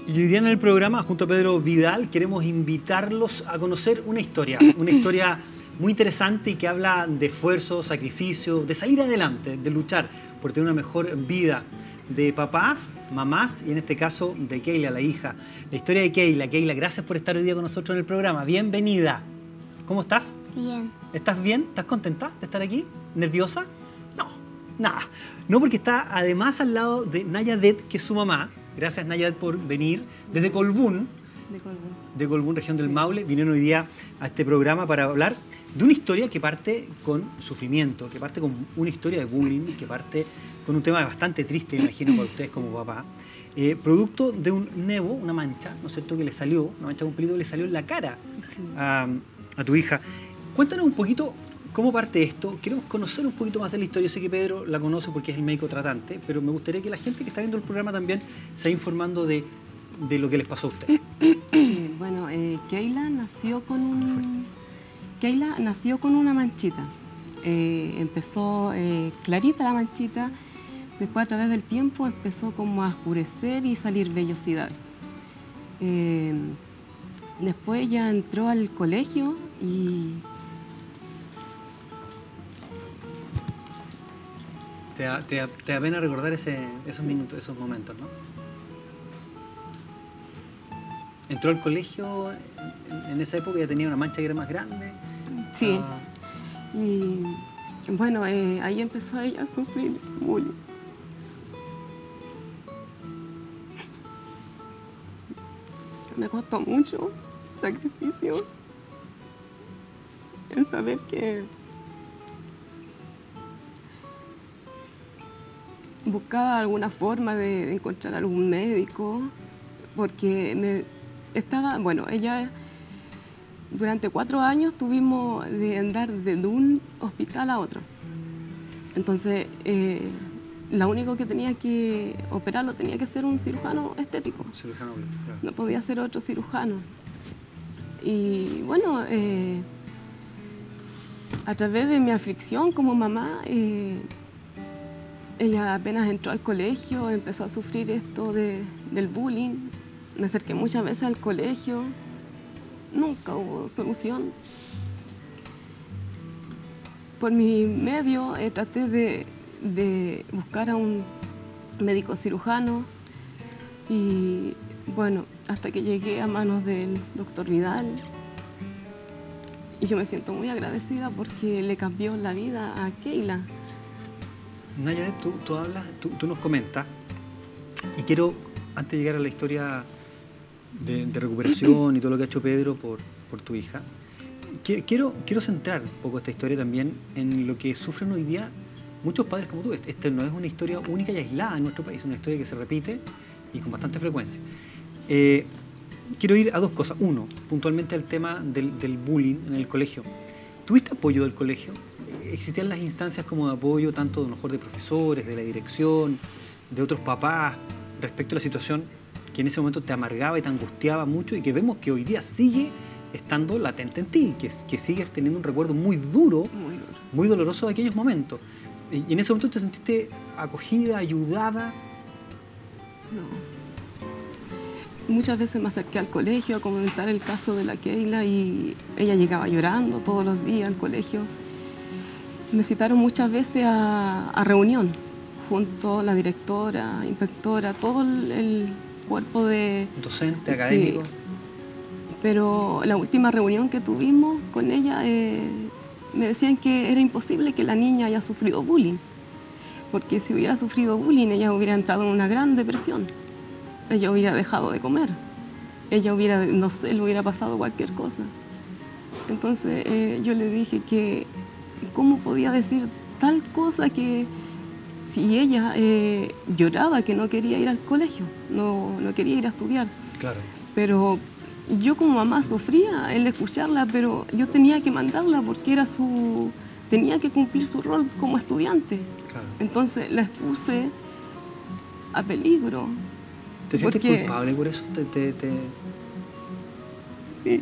Y hoy día en el programa, junto a Pedro Vidal, queremos invitarlos a conocer una historia muy interesante y que habla de esfuerzo, sacrificio, de salir adelante, de luchar por tener una mejor vida, de papás, mamás y en este caso de Keila, la hija. La historia de Keila. Keila, gracias por estar hoy día con nosotros en el programa. Bienvenida. ¿Cómo estás? Bien. ¿Estás bien? ¿Estás contenta de estar aquí? ¿Nerviosa? No, nada. No, porque está además al lado de Nayadet, que es su mamá. Gracias, Nayadet, por venir desde Colbún. De Colbún, región del Maule. Vinieron hoy día a este programa para hablar de una historia que parte con sufrimiento, que parte con una historia de bullying, que parte con un tema bastante triste, me imagino, para ustedes como papá. Producto de un nevo, una mancha, ¿no es cierto?, que le salió, una mancha con pelito que le salió en la cara a tu hija. Cuéntanos un poquito cómo parte esto. Queremos conocer un poquito más de la historia. Yo sé que Pedro la conoce porque es el médico tratante, pero me gustaría que la gente que está viendo el programa también se vaya informando de lo que les pasó a ustedes. Bueno, Keila nació con una manchita. Empezó clarita la manchita, después a través del tiempo empezó como a oscurecer y salir vellosidad. Después ella entró al colegio y... Te da pena recordar esos minutos, esos momentos, ¿no? Entró al colegio, en esa época ya tenía una mancha que era más grande. Sí. Y bueno, ahí empezó ella a sufrir bullying. Me costó mucho sacrificio el saber que buscaba alguna forma de encontrar algún médico, porque ella durante 4 años tuvimos de andar de un hospital a otro. Entonces, lo único que tenía que operarlo tenía que ser un cirujano estético. Cirujano plástico, claro. No podía ser otro cirujano. Y bueno, a través de mi aflicción como mamá, ella apenas entró al colegio, empezó a sufrir esto del bullying. Me acerqué muchas veces al colegio, nunca hubo solución. Por mi medio traté de buscar a un médico cirujano y bueno, hasta que llegué a manos del doctor Vidal. Y yo me siento muy agradecida porque le cambió la vida a Keila. Nayadet, tú nos comentas, y quiero, antes de llegar a la historia de recuperación y todo lo que ha hecho Pedro por tu hija, quiero centrar un poco esta historia también en lo que sufren hoy día muchos padres como tú. Esta no es una historia única y aislada en nuestro país, es una historia que se repite y con bastante frecuencia. Quiero ir a dos cosas. Uno, puntualmente al tema del bullying en el colegio. ¿Tuviste apoyo del colegio? ¿Existían las instancias como de apoyo, tanto de, a lo mejor, de profesores, de la dirección, de otros papás, respecto a la situación que en ese momento te amargaba y te angustiaba mucho y que vemos que hoy día sigue estando latente en ti, que sigues teniendo un recuerdo muy duro, muy doloroso de aquellos momentos? ¿Y en ese momento te sentiste acogida, ayudada? No. Muchas veces me acerqué al colegio a comentar el caso de la Keila y ella llegaba llorando todos los días al colegio. Me citaron muchas veces a reunión, junto a la directora, inspectora, todo el cuerpo de... Docente, académico. Sí. Pero la última reunión que tuvimos con ella, me decían que era imposible que la niña haya sufrido bullying, porque si hubiera sufrido bullying, ella hubiera entrado en una gran depresión. Ella hubiera dejado de comer, ella hubiera, no sé, le hubiera pasado cualquier cosa. Entonces yo le dije que cómo podía decir tal cosa, que si ella lloraba que no quería ir al colegio, no quería ir a estudiar. Claro. Pero yo como mamá sufría el escucharla, pero yo tenía que mandarla porque tenía que cumplir su rol como estudiante. Claro. Entonces la expuse a peligro. ¿Te sientes culpable por eso? Sí.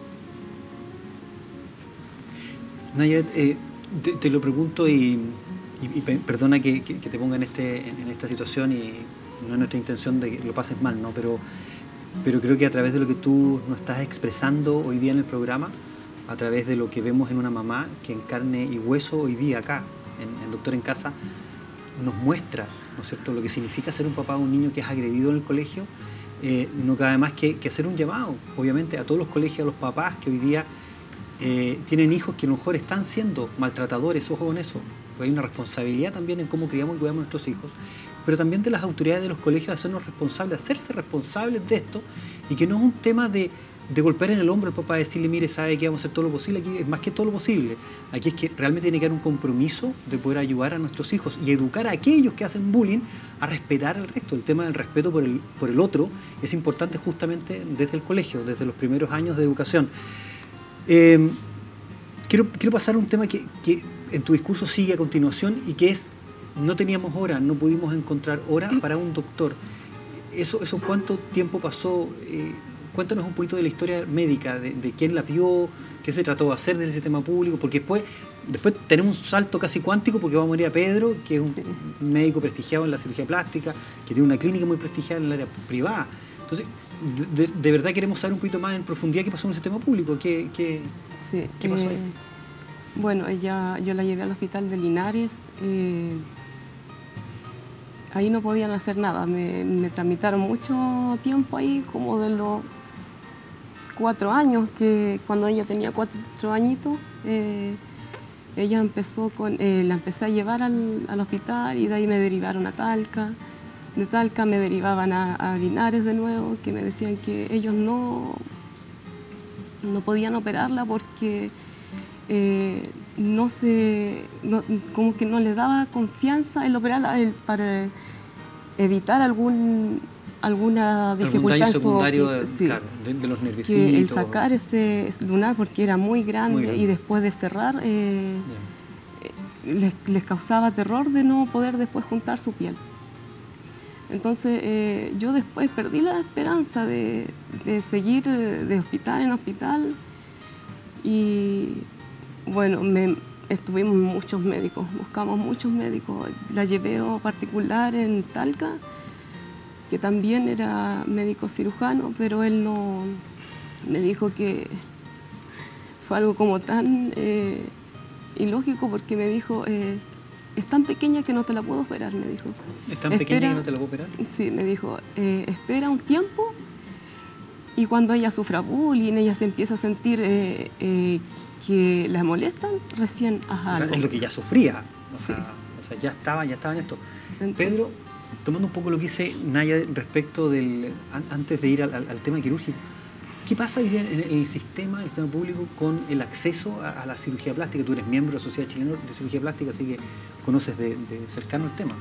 Nayadet, te lo pregunto y perdona que te ponga en esta situación, y no es nuestra intención de que lo pases mal, ¿no? Pero creo que a través de lo que tú nos estás expresando hoy día en el programa, a través de lo que vemos en una mamá que en carne y hueso hoy día acá, en Doctor en Casa, nos muestras, ¿no es cierto?, lo que significa ser un papá de un niño que es agredido en el colegio. No cabe más que hacer un llamado, obviamente, a todos los colegios, a los papás que hoy día tienen hijos que a lo mejor están siendo maltratadores. Ojo con eso, porque hay una responsabilidad también en cómo criamos y cuidamos a nuestros hijos, pero también de las autoridades de los colegios de hacernos responsables, hacerse responsables de esto, y que no es un tema de golpear en el hombro al papá, decirle, mire, sabe que vamos a hacer todo lo posible. Aquí es más que todo lo posible. Aquí es que realmente tiene que haber un compromiso de poder ayudar a nuestros hijos y educar a aquellos que hacen bullying a respetar al resto. El tema del respeto por el otro es importante justamente desde el colegio, desde los primeros años de educación. Quiero pasar a un tema que en tu discurso sigue a continuación, y que es, no teníamos hora, no pudimos encontrar hora para un doctor. ¿Eso cuánto tiempo pasó? Cuéntanos un poquito de la historia médica, de quién la vio, qué se trató de hacer del sistema público, porque después tenemos un salto casi cuántico, porque vamos a ir a Pedro, que es un médico prestigiado en la cirugía plástica, que tiene una clínica muy prestigiada en el área privada. Entonces, de verdad queremos saber un poquito más en profundidad qué pasó en el sistema público, qué pasó ahí. Bueno, yo la llevé al hospital de Linares. Ahí no podían hacer nada, me tramitaron mucho tiempo ahí, como de los 4 años, que cuando ella tenía 4 añitos, ella empezó la empecé a llevar al hospital, y de ahí me derivaron a Talca. De Talca me derivaban a Linares de nuevo, que me decían que ellos no podían operarla porque como que no les daba confianza el operarla para evitar alguna dificultad. Algún daño secundario de los nerviositos. El sacar ese lunar, porque era muy grande, y después de cerrar les causaba terror de no poder después juntar su piel. Entonces yo después perdí la esperanza de seguir de hospital en hospital, y bueno, estuvimos muchos médicos, buscamos muchos médicos. La llevé a particular en Talca, que también era médico cirujano, pero él no me dijo que fue algo como tan ilógico, porque me dijo, es tan pequeña que no te la puedo operar, me dijo. ¿Es tan pequeña que no te la puedo operar? Sí, me dijo, espera un tiempo, y cuando ella sufra bullying, ella se empieza a sentir que la molestan, recién haz algo. O sea, es lo que ya sufría, o sea, ya estaba en esto. Entonces, Pedro, tomando un poco lo que dice Naya respecto antes de ir al tema quirúrgico, ¿qué pasa hoy día en el sistema público con el acceso a la cirugía plástica? Tú eres miembro de la Sociedad Chilena de Cirugía Plástica, así que conoces de cercano el tema.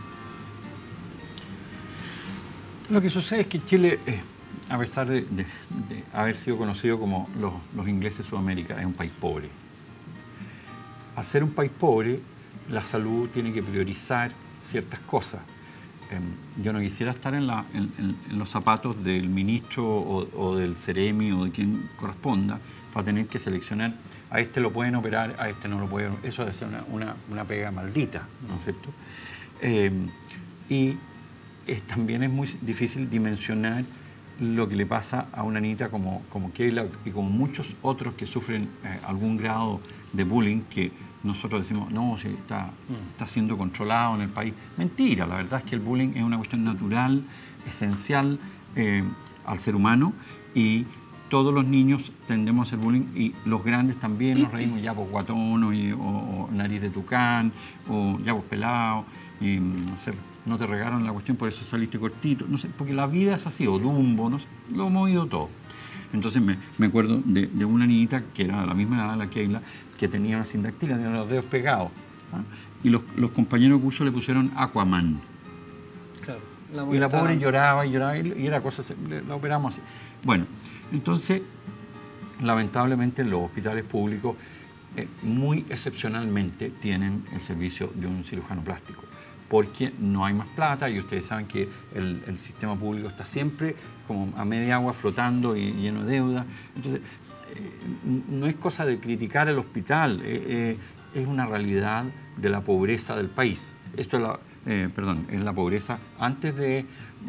Lo que sucede es que Chile, a pesar de haber sido conocido como los ingleses de Sudamérica, es un país pobre. Al ser un país pobre, la salud tiene que priorizar ciertas cosas. Yo no quisiera estar en los zapatos del ministro o del Ceremi o de quien corresponda para tener que seleccionar: a este lo pueden operar, a este no lo pueden. Eso debe ser una pega maldita, ¿no es cierto? Y también es muy difícil dimensionar lo que le pasa a una niñita como Keila y como muchos otros que sufren algún grado de bullying, que nosotros decimos, no, si está siendo controlado en el país. Mentira, la verdad es que el bullying es una cuestión natural, esencial al ser humano, y todos los niños tendemos a hacer bullying, y los grandes también nos reímos, ya pues guatón, o nariz de tucán, o ya pues pelado, y no sé, no te regaron la cuestión, por eso saliste cortito, no sé, porque la vida es así, o dumbo, no sé, lo hemos oído todo. Entonces me acuerdo de una niñita que era de la misma edad de la Keila, que tenía una sindactilia, tenía los dedos pegados, ¿ah? Y los compañeros de curso le pusieron Aquaman. Claro, y la pobre lloraba y era cosa, la operamos así. Bueno, entonces, lamentablemente en los hospitales públicos muy excepcionalmente tienen el servicio de un cirujano plástico, porque no hay más plata, y ustedes saben que el sistema público está siempre como a media agua, flotando y lleno de deuda. Entonces, no es cosa de criticar el hospital, es una realidad de la pobreza del país. Esto es la pobreza antes de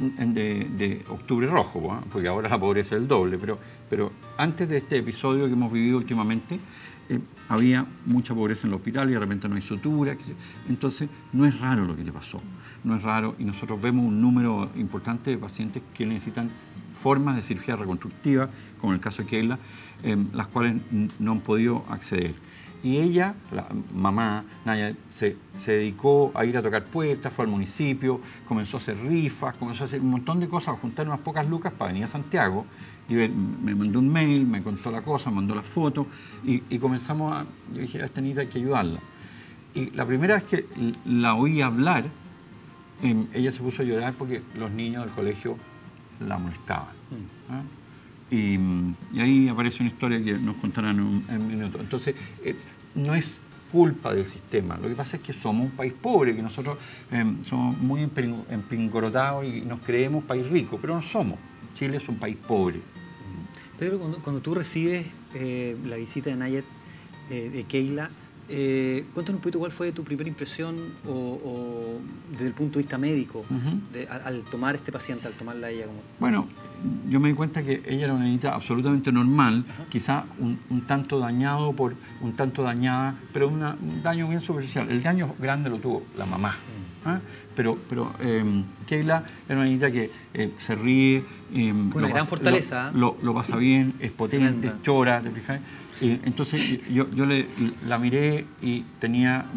Octubre Rojo, ¿eh? Porque ahora la pobreza es el doble, pero antes de este episodio que hemos vivido últimamente, había mucha pobreza en el hospital y de repente no hay sutura. Entonces, no es raro lo que le pasó. No es raro, y nosotros vemos un número importante de pacientes que necesitan formas de cirugía reconstructiva, como en el caso de Keila, las cuales no han podido acceder. Y ella, la mamá, Naya, se dedicó a ir a tocar puertas, fue al municipio, comenzó a hacer rifas, comenzó a hacer un montón de cosas, a juntar unas pocas lucas para venir a Santiago. Y me mandó un mail, me contó la cosa, me mandó las fotos y comenzamos a... Yo dije, a esta niña hay que ayudarla. Y la primera vez que la oí hablar, ella se puso a llorar porque los niños del colegio la molestaban. ¿Ah? Y ahí aparece una historia que nos contarán en un minuto. Entonces, no es culpa del sistema. Lo que pasa es que somos un país pobre, que nosotros somos muy empingorotados y nos creemos país rico, pero no somos. Chile es un país pobre. Pedro, cuando tú recibes la visita de Nayet, de Keila, cuéntanos un poquito cuál fue tu primera impresión o desde el punto de vista médico al tomar este paciente, al tomarla a ella como... Bueno, yo me di cuenta que ella era una niñita absolutamente normal, quizá un tanto dañada, pero un daño bien superficial. El daño grande lo tuvo la mamá. ¿Ah? Pero Keila era una niñita que se ríe, con una gran fortaleza. Lo pasa bien, es potente, chora, ¿te fijas? Entonces yo la miré y tenía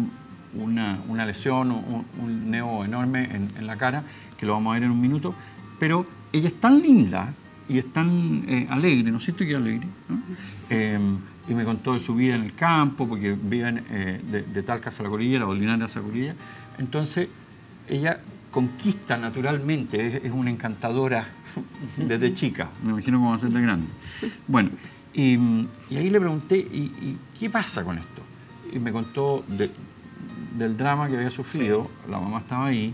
una lesión, un neo enorme en la cara, que lo vamos a ver en un minuto, pero ella es tan linda y es tan alegre, ¿no es cierto que es alegre? ¿No? Y me contó de su vida en el campo, porque viven de Talca hacia la cordillera o de Linares hacia la cordillera. Entonces, ella conquista naturalmente, es una encantadora desde chica, me imagino cómo va a ser de grande. Bueno, y ahí le pregunté, ¿y qué pasa con esto? Y me contó del drama que había sufrido, sí. La mamá estaba ahí,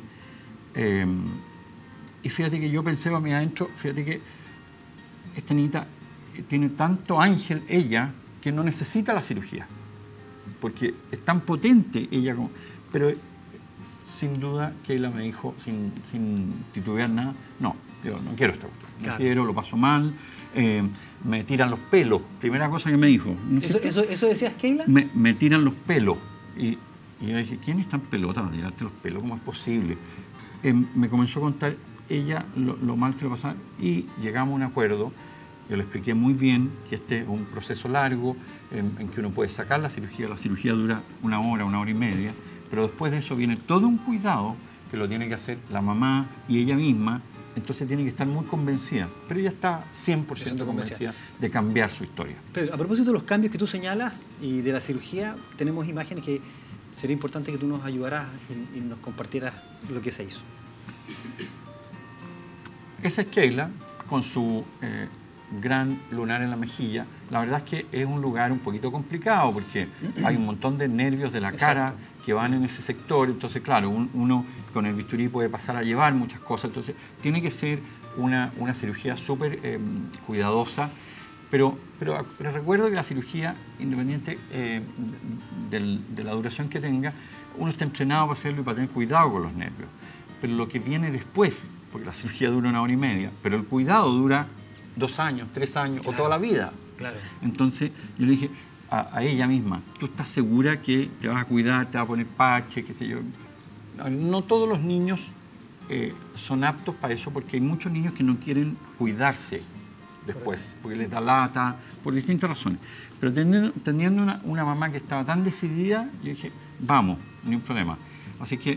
y fíjate que yo pensé para mí adentro, fíjate que esta niñita tiene tanto ángel ella, que no necesita la cirugía, porque es tan potente ella como... Pero sin duda Keila me dijo, sin titubear nada, no, yo no quiero esta cuestión, no quiero, lo paso mal, me tiran los pelos, primera cosa que me dijo. ¿No ¿Eso decías, Keila? Me tiran los pelos, y yo dije, ¿quién es tan pelota para tirarte los pelos? ¿Cómo es posible? Me comenzó a contar ella lo mal que lo pasaba, y llegamos a un acuerdo. Yo le expliqué muy bien que este es un proceso largo en que uno puede sacar la cirugía dura una hora y media, pero después de eso viene todo un cuidado que lo tiene que hacer la mamá y ella misma, entonces tiene que estar muy convencida, pero ella está 100% convencida de cambiar su historia. Pedro, a propósito de los cambios que tú señalas y de la cirugía, tenemos imágenes que sería importante que tú nos ayudaras y nos compartieras lo que se hizo. Esa es Keila con su... gran lunar en la mejilla. La verdad es que es un lugar un poquito complicado porque hay un montón de nervios de la cara que van en ese sector, entonces claro, uno con el bisturí puede pasar a llevar muchas cosas, entonces tiene que ser una cirugía súper cuidadosa, pero recuerdo que la cirugía, independiente de la duración que tenga, uno está entrenado para hacerlo y para tener cuidado con los nervios, pero lo que viene después, porque la cirugía dura una hora y media, pero el cuidado dura 2 años, 3 años, o toda la vida. Claro. Entonces yo le dije a ella misma, ¿tú estás segura que te vas a cuidar, te vas a poner parche, qué sé yo? No todos los niños son aptos para eso, porque hay muchos niños que no quieren cuidarse después, porque les da lata, por distintas razones. Pero teniendo una mamá que estaba tan decidida, yo dije, vamos, ni un problema. Así que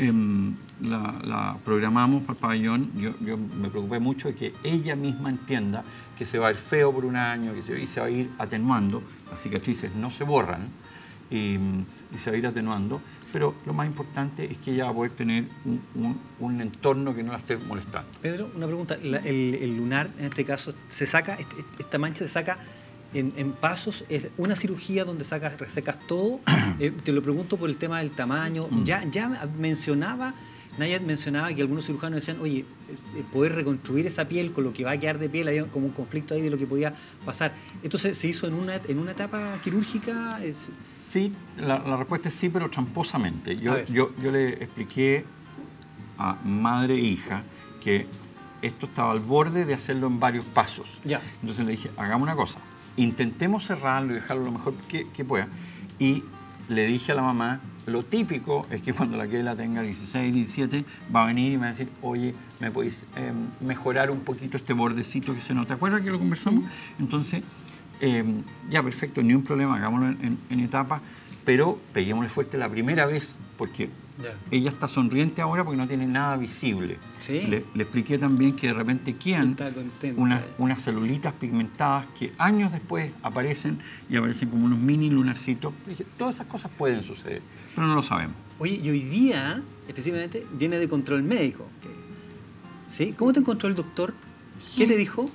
la programamos para el pabellón. Yo me preocupé mucho de que ella misma entienda que se va a ir feo por un año, y se va a ir atenuando, las cicatrices no se borran y se va a ir atenuando, pero lo más importante es que ella va a poder tener un entorno que no la esté molestando. Pedro, una pregunta, el lunar en este caso, ¿se saca, esta mancha se saca en pasos? ¿Es una cirugía donde resecas todo? Te lo pregunto por el tema del tamaño. Ya mencionaba Nayad mencionaba que algunos cirujanos decían, oye, poder reconstruir esa piel con lo que va a quedar de piel, había como un conflicto ahí de lo que podía pasar. ¿Esto se hizo en una etapa quirúrgica? Sí, la respuesta es sí, pero tramposamente. Yo le expliqué a madre e hija que esto estaba al borde de hacerlo en varios pasos. Ya. Entonces le dije, hagamos una cosa, intentemos cerrarlo y dejarlo lo mejor que pueda. Y le dije a la mamá, lo típico es que cuando la Keila tenga 16, 17, va a venir y me va a decir, oye, ¿me podéis mejorar un poquito este bordecito que se nota? ¿Te acuerdas que lo conversamos? Entonces, ya perfecto, ni un problema, hagámoslo en etapas, pero peguémosle fuerte la primera vez, porque ella está sonriente ahora porque no tiene nada visible. ¿Sí? Le expliqué también que de repente quedan unas celulitas pigmentadas que años después aparecen y aparecen como unos mini lunarcitos. Dije, todas esas cosas pueden suceder, pero no lo sabemos. Oye, y hoy día, específicamente, viene de control médico. ¿Sí? ¿Cómo te encontró el doctor? ¿Qué te dijo?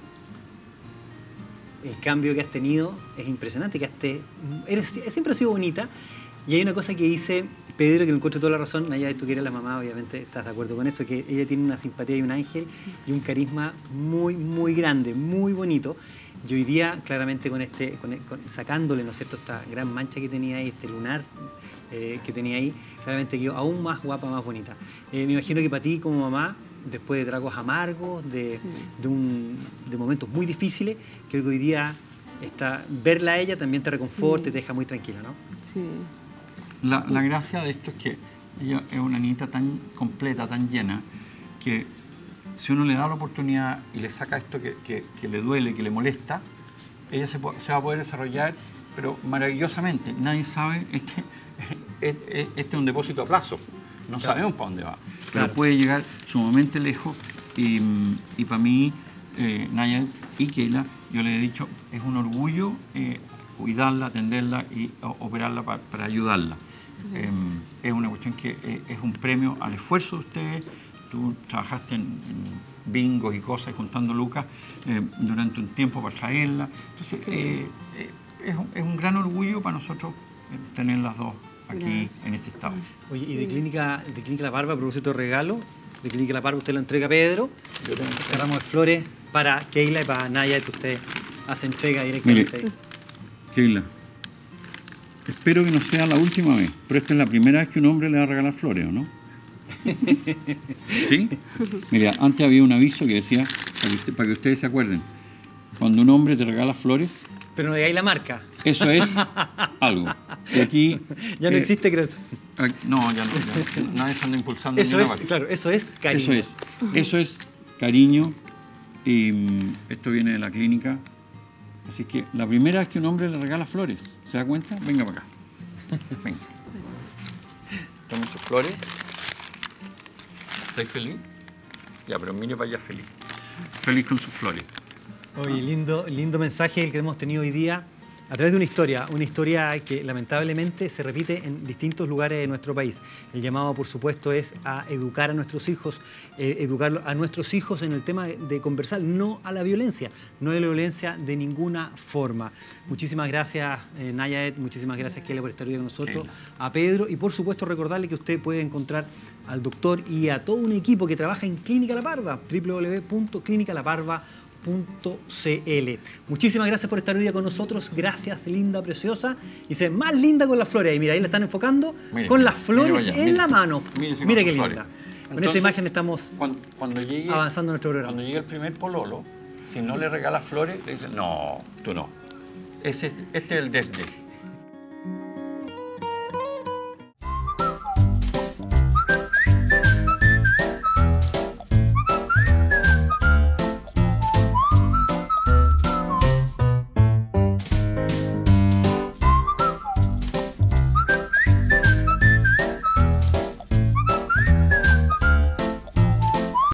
El cambio que has tenido es impresionante, siempre has sido bonita. Y hay una cosa que dice Pedro, que me encuentro toda la razón, allá de tú que eres la mamá, obviamente estás de acuerdo con eso, que ella tiene una simpatía y un ángel y un carisma muy, muy grande, muy bonito. Y hoy día, claramente sacándole, ¿no es cierto?, esta gran mancha que tenía ahí, este lunar que tenía ahí, claramente quedó aún más guapa, más bonita. Me imagino que para ti como mamá, después de tragos amargos, de momentos muy difíciles, creo que hoy día verla a ella también te reconforta y te deja muy tranquila, ¿no? Sí. La gracia de esto es que ella es una niñita tan completa, tan llena, que si uno le da la oportunidad y le saca esto que le duele, que le molesta, ella se va a poder desarrollar, pero maravillosamente. Nadie sabe, este es un depósito a plazo, no sabemos para dónde va, pero puede llegar sumamente lejos y para mí, Nayad y Keila, yo le he dicho, es un orgullo cuidarla, atenderla y operarla para ayudarla. Es una cuestión que es un premio al esfuerzo de ustedes. Tú trabajaste en bingos y cosas, juntando lucas durante un tiempo para traerla. Entonces, es un gran orgullo para nosotros tener las dos aquí en este estado. Oye, y de Clínica La Parva, a propósito de regalo, de Clínica La Parva usted lo entrega a Pedro. Yo tengo un ramo de flores para Keila y para Nayad, que usted hace entrega directamente ahí. Keila, espero que no sea la última vez, pero esta es la primera vez que un hombre le va a regalar flores, ¿o no? ¿Sí? Mira, antes había un aviso que decía, para que ustedes se acuerden, cuando un hombre te regala flores... Pero no digáis la marca. Eso es algo. Y aquí... Ya no existe, creo. No, ya no. Nadie se anda impulsando. Eso es, claro, eso es cariño. Eso es cariño y esto viene de la clínica. Así que la primera vez que un hombre le regala flores, ¿se da cuenta? Venga para acá. Venga. Tome sus flores. ¿Estáis feliz? Ya, pero mire para allá feliz. Feliz con sus flores. Oye, lindo mensaje el que hemos tenido hoy día a través de una historia que lamentablemente se repite en distintos lugares de nuestro país. El llamado, por supuesto, es a educar a nuestros hijos, educar a nuestros hijos en el tema de conversar, no a la violencia, no a la violencia de ninguna forma. Muchísimas gracias, Nayad, muchísimas gracias, Keila, por estar hoy con nosotros, a Pedro, y por supuesto recordarle que usted puede encontrar al doctor y a todo un equipo que trabaja en Clínica La Parva, www.clinicalaparva.cl. Muchísimas gracias por estar hoy día con nosotros. Gracias, linda, preciosa. Y se ve más linda con las flores. Y mira, ahí la están enfocando con las flores en la mano. Mira qué linda. Con esa imagen estamos cuando llegue, avanzando en nuestro programa. Cuando llegue el primer pololo, si no le regalas flores, le dicen, no, tú no. Este es el desde.